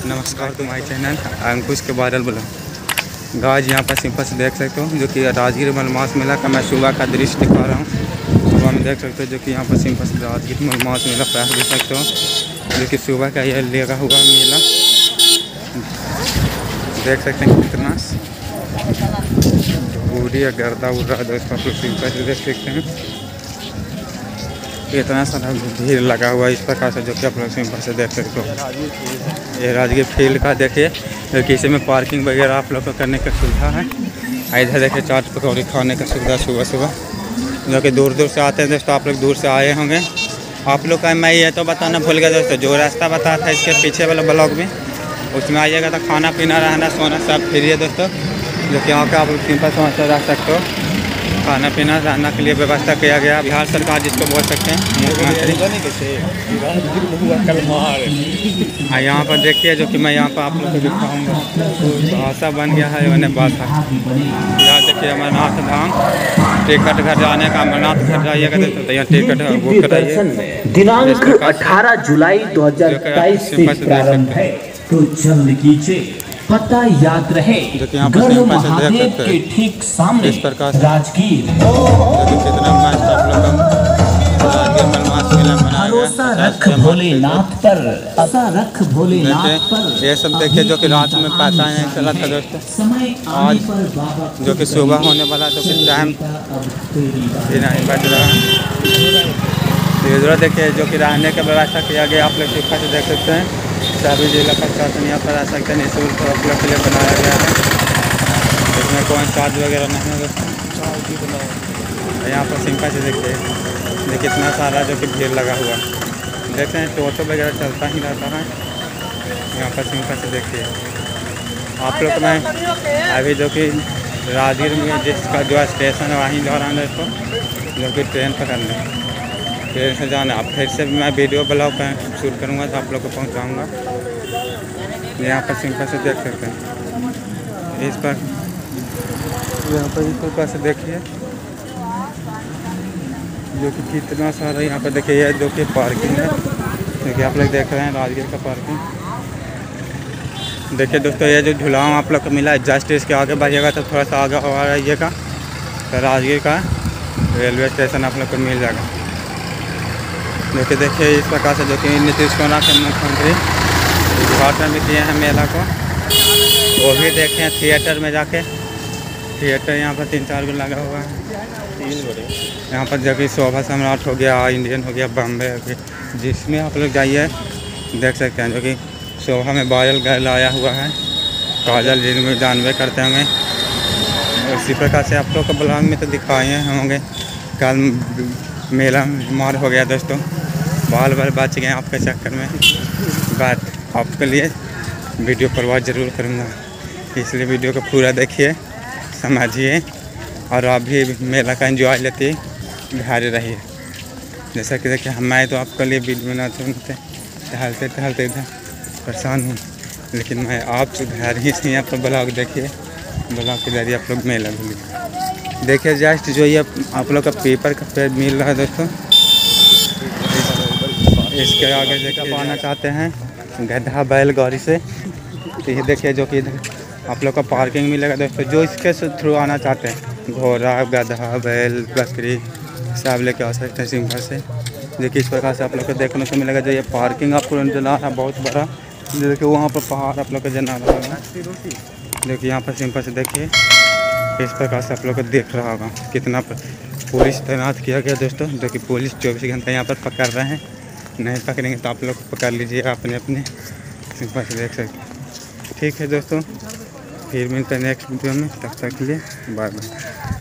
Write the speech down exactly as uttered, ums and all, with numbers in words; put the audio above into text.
नमस्कार to my channel अंकुश के बादल बोला। गाज यहाँ पर सिंपल से देख सकते हो जो कि राजगीर मलमास मेला का मैं सुबह का दृश्य दिखा रहा हूँ। सुबह में देख सकते हो जो कि यहाँ पर सिंपल से राजगीर मलमास मेला प्राप्त देख सकते हो जो कि सुबह का यह लगा हुआ मेला देख सकते हैं। कितना पूरी गर्दा उड़ा दोस्तों आप लोग सिंपल से देख सकते हैं। इतना सारा भीड़ लगा हुआ है इस प्रकार से जो कि आप लोग सिंपल से देख सकते हो। ये राजगीर फील्ड का देखिए जो कि इसी में पार्किंग वगैरह आप लोग को करने का सुविधा है। इधर देखिए चाट पकौड़ी खाने का सुविधा सुबह सुबह जो कि दूर दूर से आते हैं दोस्तों। आप लोग दूर से आए होंगे। आप लोग का मैं ये तो बताना भूल गया दोस्तों, जो रास्ता बताया था इसके पीछे वाला ब्लॉग में उसमें आइएगा तो खाना पीना रहना सोना सब फ्री है दोस्तों। जो कि यहाँ का आप लोग सिंपल समझ से रह सकते हो। खाना पीना रहने के लिए व्यवस्था किया गया बिहार सरकार जिसको बोल सकते हैं मुख्यमंत्री। हाँ यहाँ पर देखिए जो कि मैं यहाँ पर आप लोग को दिखाऊंगा भाषा बन गया है उन्हें भाषा। यहाँ देखिए अमरनाथ धाम टिकट घर जाने का अमरनाथ घर जाइएगा तो यहाँ टिकट बुक कराइए। दिनांक अठारह जुलाई दो हजार बाईस से प्रारंभ है तो जल्द कीजिए। पता याद रहे गढ़ महादेव के ठीक सामने इस प्रकार से राजगीर। कितना मस्त आप लोग राजगीर मलमास मेला मनाया गया। रख भोलेनाथ पर आशा रख भोलेनाथ पर ये सब देखिए जो कि रात में पता नहीं चला था दोस्तों। समय आज जो कि सुबह होने वाला तो कि टाइम नहीं बच रहा है। इधर देखिए जो कि रहने का व्यवस्था किया गया आप लोग सिक्का से देख सकते हैं। सभी जिला प्रशासन यहाँ पर आ सकते हैं निःशुल्क आप लोग के लिए बनाया गया है। इसमें कोई चार्ज वगैरह नहीं है दोस्तों। यहाँ पर सिंपल से देखिए देखिए कितना सारा जो कि भीड़ लगा हुआ देखते हैं। टोटो वगैरह चलता ही रहता है यहाँ पर सिंपल से देखिए आप लोग में अभी जो कि राजगीर में जिसका जो स्टेशन है वहीं जा रहा है दोस्तों जो कि ट्रेन पकड़ने ट्रेन से जाना। अब फिर से मैं वीडियो ब्लॉग शूट करूँगा तो आप लोग को पहुँचाऊँगा। यहाँ पर सिंपल से देख सकते हैं इस पर यहाँ पर इस प्रकार से देखिए जो कि कितना सारा यहाँ पर देखिए यह जो कि पार्किंग है जो कि आप लोग देख रहे हैं राजगीर का पार्किंग। देखिए दोस्तों ये जो झूलाव आप लोग को मिला है जस्ट इसके आगे बढ़िएगा तो थोड़ा सा आगे और आइएगा तो राजगीर का रेलवे स्टेशन आप लोग को मिल जाएगा। जो कि देखिए इस प्रकार से जो कि नीतीश कुमार के मुख्यमंत्री उद्घाटन भी किए हैं मेला को वो भी देखे हैं थिएटर में जाके। थिएटर यहाँ पर तीन चार गो लगा हुआ है यहाँ पर जो कि शोभा सम्राट हो गया इंडियन हो गया बम्बे हो गया जिसमें आप लोग जाइए देख सकते हैं। जो कि शोभा में बायल गर्ल आया हुआ है काजल जिनमें जानवे करते होंगे। इसी प्रकार से आप लोग को ब्लॉग में तो दिखाए होंगे। कल मेला मार हो गया दोस्तों बाल बाल बच गए आपके चक्कर में। बात आपके लिए वीडियो परवाह ज़रूर करूँगा इसलिए वीडियो को पूरा देखिए समझिए और आप भी मेला का एंजॉय लेते घर रहिए। जैसा कि देखिए मैं तो आपके लिए वीडियो बनाते बनते टहलते टहलते इधर परेशान हूँ लेकिन मैं आप घर ही से आप ब्लॉग देखिए ब्लॉग के जरिए आप लोग मेला भूलिए। देखिए जस्ट जो ये आप लोग का पेपर का पेड़ मिल रहा है दोस्तों इसके आगे देखिए पाना चाहते हैं गड्ढा बैलगाड़ी से तो ये देखिए जो कि इधर आप लोग का पार्किंग मिलेगा दोस्तों। जो इसके थ्रू आना चाहते हैं घोड़ा गधा बैल बकरी सब लेके आ सकते हैं सिंपल से। देखिए इस प्रकार से आप लोग को देखने को मिलेगा। जो ये पार्किंग आपको जना रहा बहुत बड़ा देखिए वहाँ पर पहाड़ आप लोग को जना रहा होगा। देखिए यहाँ पर सिंपल से देखिए इस प्रकार से आप लोग को देख रहा होगा कितना पुलिस तैनात किया गया दोस्तों। जो कि पुलिस चौबीस घंटे यहाँ पर पकड़ रहे हैं। नहीं पकड़ेंगे तो आप लोग को पकड़ लीजिए अपने अपने सिंपल से देख सकते। ठीक है दोस्तों फिर मिलते हैं नेक्स्ट वीडियो में तब तक के लिए बाय बाय।